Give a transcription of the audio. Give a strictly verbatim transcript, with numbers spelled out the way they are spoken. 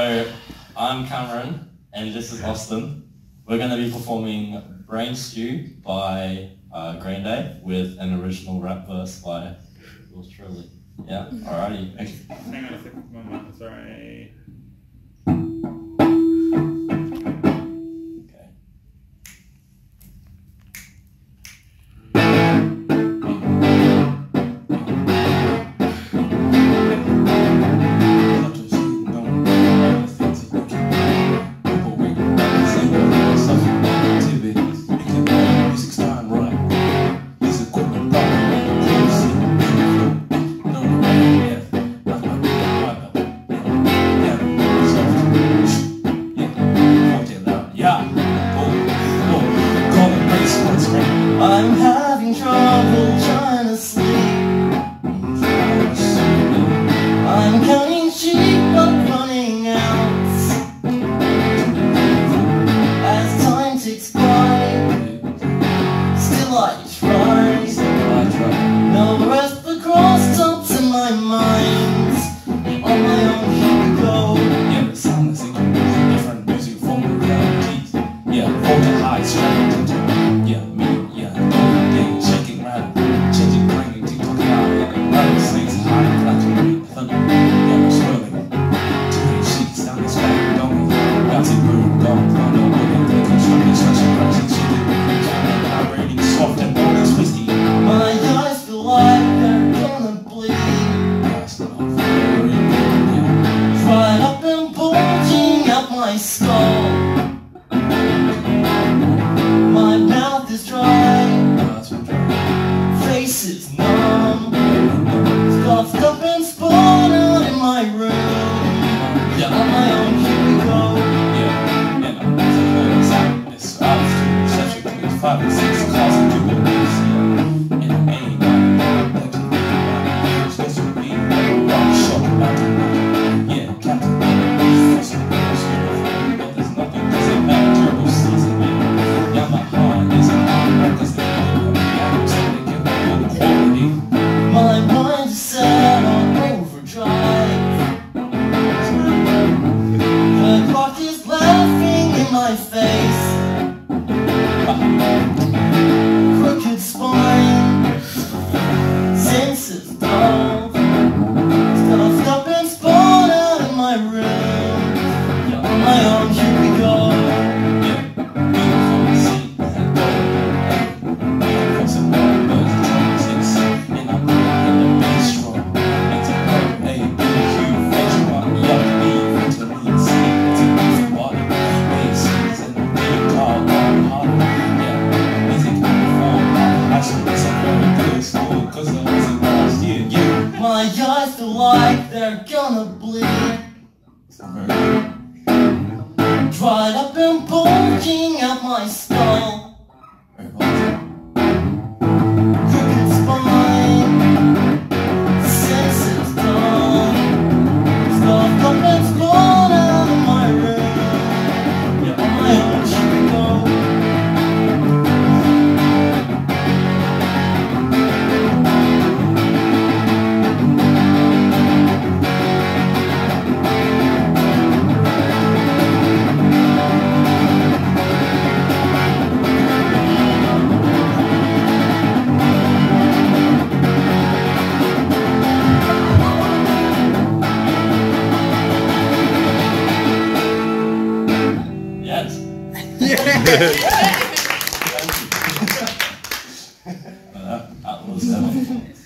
So, I'm Cameron, and this is Austin. We're going to be performing Brain Stew by uh, Green Day with an original rap verse by yours truly. Yeah, alrighty. Hang on a second, moment, sorry. I'm having trouble trying to sleep. I'm counting sheep but running out. As time ticks by, still I try. No rest for cross-tops in my mind. On my own, here we go. Yeah, the sound is different music from the realities. Yeah, hold the high strength. Yeah, me. Shaking around, changing, bringing, TikTok out, and running snakes high, flattering, thunder, yeah, swirling. Two sheets down this way, going, bouncing, boom, gone, thunder, willing, taking, struggling, stretching, crashing, shaking, vibrating, soft and rolling, twisty. My eyes feel like they're gonna bleed. That's not very good, yeah. Dried up and bulging out my skull. My mouth is dry. Face is numb, stuffed up and spawned out in my room. Yeah, on my own, here we go. Yeah, and I'm always out this house, such a quick five and six cars and two wheels. Yeah, and I ain't got that to be about. Supposed to be one shot about to yeah, Captain America, first of all, but there's nothing, cause it had terrible season. Yeah, yeah, my heart is in my records. My mind is set on overdrive. The clock is laughing in my face. Crooked spine, senses dull, stuffed up and spawned out in my room. Yeah, on my own, here we go. My eyes feel like they're gonna bleed. Dried up and bulging out my skull. Crooked spine, senses dull, stuffed up and spawned out of my room. Yeah, on my own, here we go. Yes. that, that was, um,